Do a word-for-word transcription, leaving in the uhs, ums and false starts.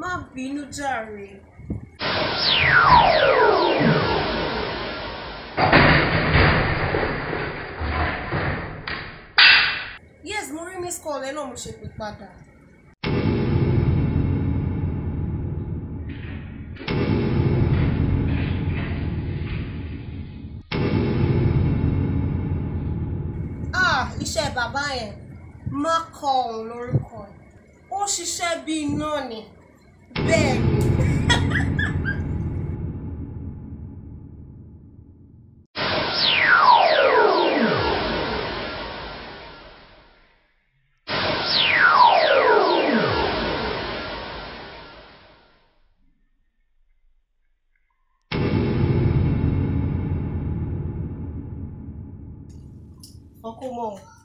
má bínú jàre. Yes, mo rí miss call ẹ náà mo ṣe pè padà. Ah, iṣẹ́ bàbá yẹn má kọ òun lórúkọ ẹ̀. Ó ṣiṣẹ́ bí iná ni. Bẹ́ẹ̀ ni. Uncle Mo.